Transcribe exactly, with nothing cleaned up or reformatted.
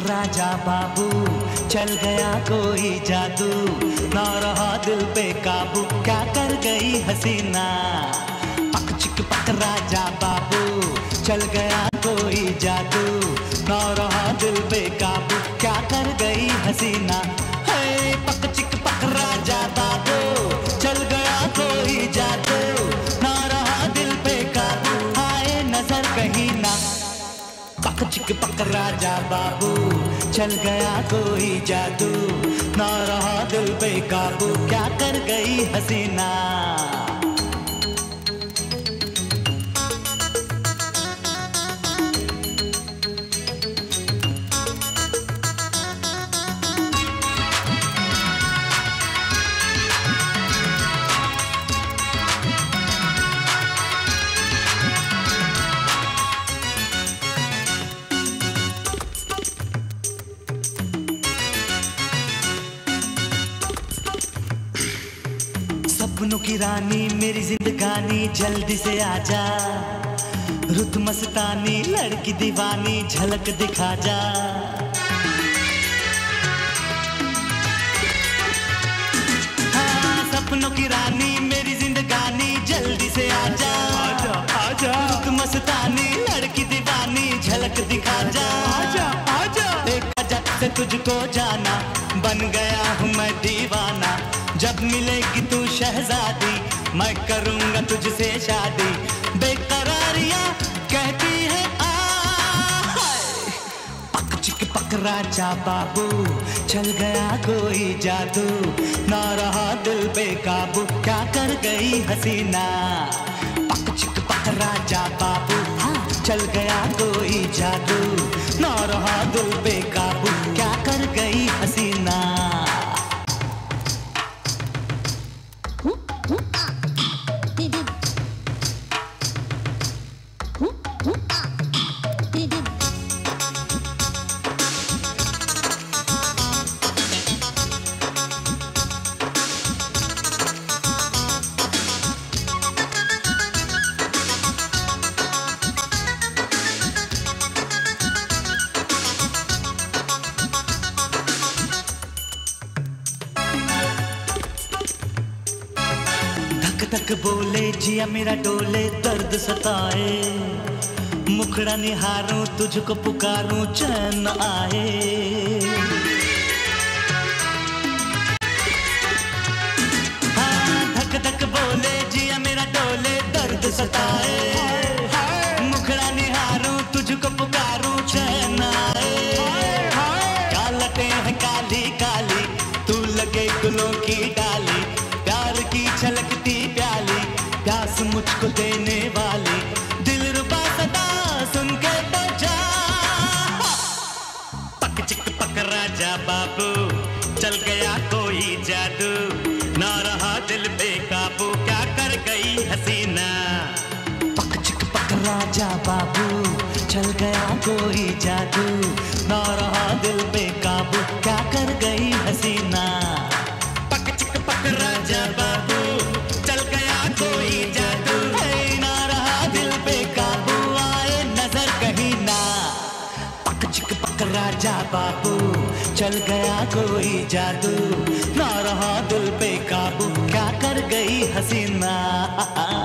राजा बाबू, चल गया कोई जादू, ना रहा दिल पे काबू, क्या कर गई हसीना। पक चिक पक राजा बाबू, चल गया कोई जादू, ना रहा दिल पे काबू, क्या कर गई हसीना। है पक चिक पक राजा बाबू, चल गया कोई जादू, ना रहा दिल पे काबू, आए नजर कहीं ना। पक चिक पक राजा बाबू, चल गया कोई जादू, ना रहा दिल पे काबू, क्या कर गई हसीना। सपनों की रानी मेरी जिंदगानी, जल्दी से आजा, रुत मस्तानी लड़की दीवानी, झलक दिखा जा। हाँ, सपनों की रानी मेरी जिंदगानी, जल्दी से आजा, आजा आजा, रुत मस्तानी लड़की दीवानी, झलक दिखा जा। आजा आजा, देखा जब से तुझको जाना, बन गया हूँ मैं दीवाना, जब मिलेगी तू शहजादी, मैं करूंगा तुझसे शादी। बेकरारियां कहती है आ, पक चिक पक राजा बाबू, चल गया कोई जादू, ना रहा दिल पे काबू, क्या कर गई हसीना। पक चिक पक राजा बाबू, चल गया कोई जादू, ना रहा दिल पे काबू, क्या कर गई हसीना। तक बोले जिया मेरा डोले, दर्द सताए, मुखड़ा निहारूं तुझको पुकारूं, चैन आए। हाँ, धक धक बोले जिया मेरा डोले, दर्द सताए, मुखड़ा निहारूं तुझको पुकारूं, चैन आए। कालटे हैं काली काली, तू लगे गुलों की डाली, प्यार की छलकती प्याली, प्यास मुझको देने वाली, दिल रुबा सदा सुन के तो जा। पक चिक पक राजा बाबू, चल गया कोई जादू, ना रहा दिल पे काबू, क्या कर गई हसीना। पक चिक पक राजा बाबू, चल गया कोई जादू, ना रहा दिल पे काबू, क्या कर गई हसीना। पक चिक पक राजा बाबू, चल गया कोई जादू, है ना रहा दिल पे काबू, आए नजर कहीं ना। पक चिक पक राजा बाबू, चल गया कोई जादू, ना रहा दिल पे काबू, क्या कर गई हसीना।